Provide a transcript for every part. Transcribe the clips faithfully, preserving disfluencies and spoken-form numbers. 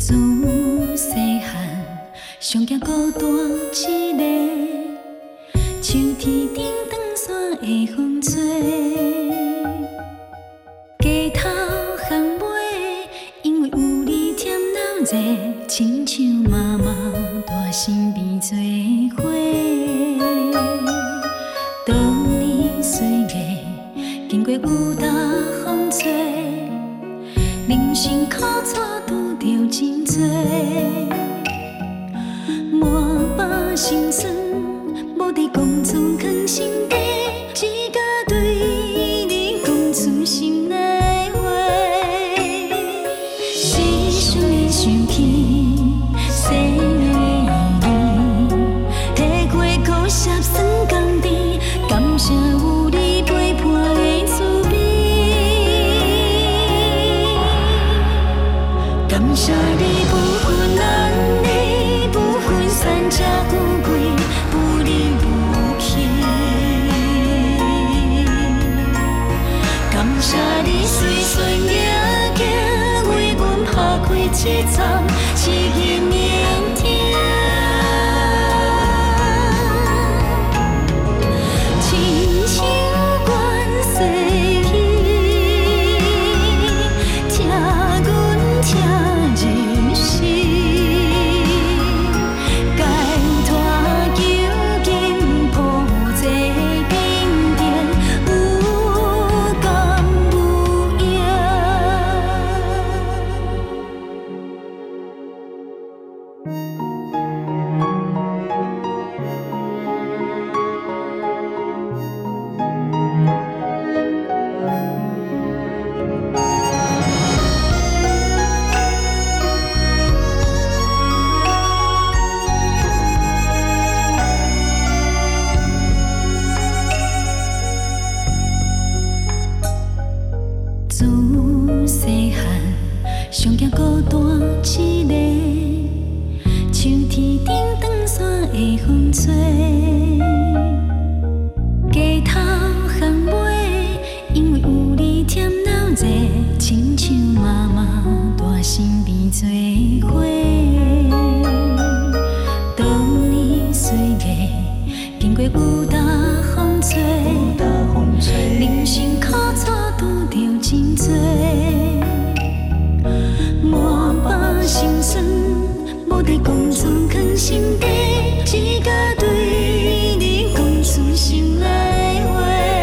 自细汉，上惊孤单一个，树天顶长山的风吹，街头巷尾，因为有你添闹热，亲像妈妈大身边做伙。当年岁月经过雨打风吹，人生苦楚拄着真多，满腹心酸，无伫讲出藏心底，只甲对你讲出心内话。时常会想起细妹的伊，体过苦涩酸甘甜，感谢有你陪伴的滋味。感谢你不分男女，不分三尺富贵，不离不弃。感谢你随随行行，为阮拍开一丛刺激明天。亲像关西戏，听阮听入心。解脱究竟抱这冰点，有甘有影。自细汉，上惊孤单一个，树天顶长山的风吹，街头巷尾，因为有你添闹热，亲像妈妈大身边做伙。当年岁月经过雨打风吹，人生苦楚拄着真多，满腹心酸，无伫讲出藏心底，只甲对你讲出心内话。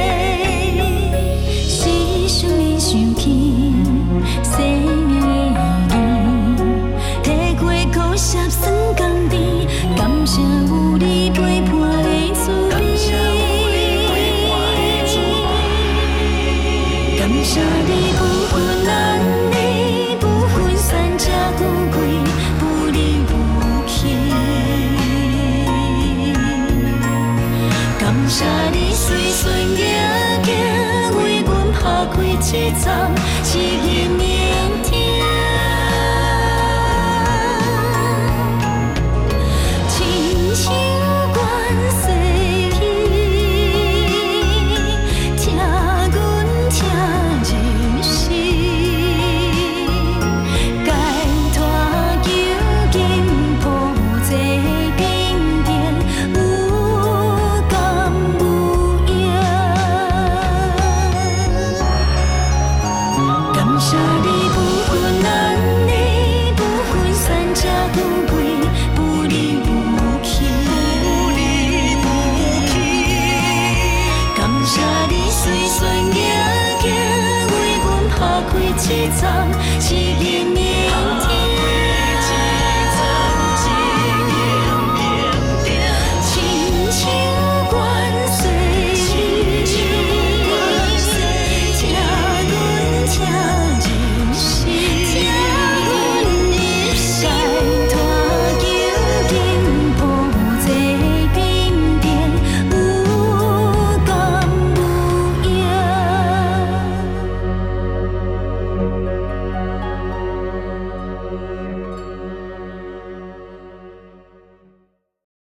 时常会想起细妹的伊，体过苦涩酸甘甜，感谢有你陪伴的滋味。感谢你不分男女，不分三尺富贵，不离不弃。感谢你随随行行，为阮拍开一丛